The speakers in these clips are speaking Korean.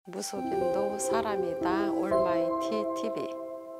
무속인도 사람이다 올마이티 TV.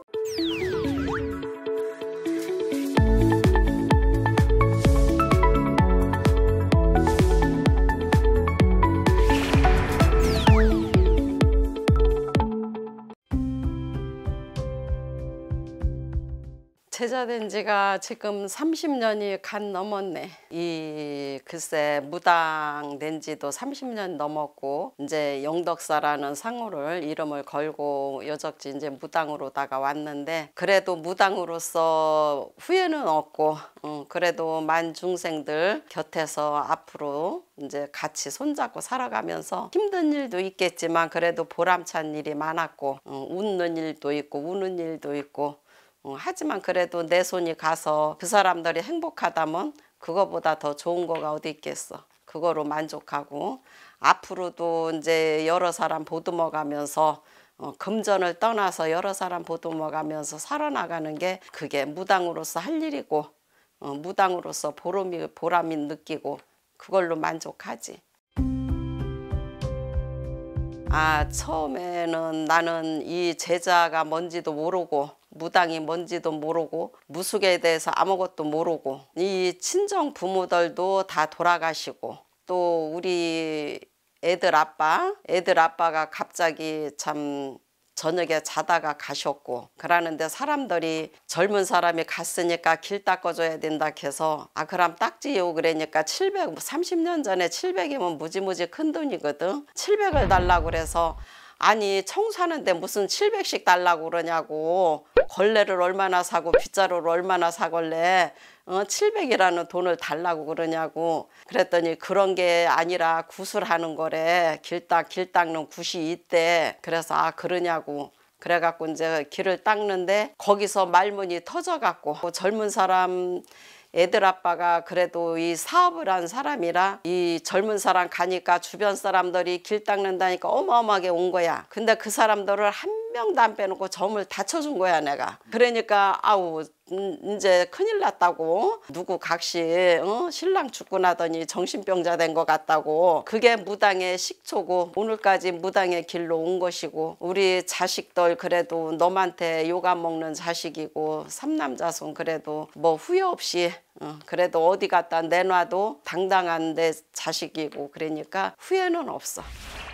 제자된 지가 지금 30년이 간 넘었네. 글쎄 무당 된 지도 30년 넘었고, 이제 영덕사라는 상호를 이름을 걸고 여적지 이제 무당으로다가 왔는데, 그래도 무당으로서 후회는 없고, 그래도 만중생들 곁에서 앞으로 이제 같이 손잡고 살아가면서 힘든 일도 있겠지만 그래도 보람찬 일이 많았고, 웃는 일도 있고 우는 일도 있고, 하지만 그래도 내 손이 가서 그 사람들이 행복하다면 그거보다 더 좋은 거가 어디 있겠어. 그거로 만족하고 앞으로도 이제 여러 사람 보듬어 가면서 금전을 떠나서 여러 사람 보듬어 가면서 살아나가는 게 그게 무당으로서 할 일이고, 무당으로서 보람이 느끼고 그걸로 만족하지. 처음에는 나는 이 제자가 뭔지도 모르고 무당이 뭔지도 모르고 무속에 대해서 아무것도 모르고, 이 친정 부모들도 다 돌아가시고, 또 우리 애들 아빠가 갑자기 참 저녁에 자다가 가셨고, 그러는데 사람들이 젊은 사람이 갔으니까 길 닦아줘야 된다 해서 그럼 닦지요 그러니까 30년 전에 700이면 무지무지 큰 돈이거든. 700을 달라고 그래서 아니 청소하는데 무슨 700씩 달라고 그러냐고. 걸레를 얼마나 사고 빗자루를 얼마나 사걸래 700이라는 돈을 달라고 그러냐고. 그랬더니 그런 게 아니라 구슬하는 거래. 길 닦는 굿이 있대. 그래서 그러냐고. 그래갖고 이제 길을 닦는데 거기서 말문이 터져갖고, 젊은 사람 애들 아빠가 그래도 이 사업을 한 사람이라 이 젊은 사람 가니까 주변 사람들이 길 닦는다니까 어마어마하게 온 거야. 근데 그 사람들을 한 명도 안 빼놓고 점을 다 쳐준 거야 내가. 그러니까 이제 큰일 났다고. 누구 각시 신랑 죽고 나더니 정신병자 된 것 같다고. 그게 무당의 식초고 오늘까지 무당의 길로 온 것이고, 우리 자식들 그래도 너한테 욕 안 먹는 자식이고, 삼남자손 그래도 뭐 후회 없이 그래도 어디 갖다 내놔도 당당한 내 자식이고, 그러니까 후회는 없어.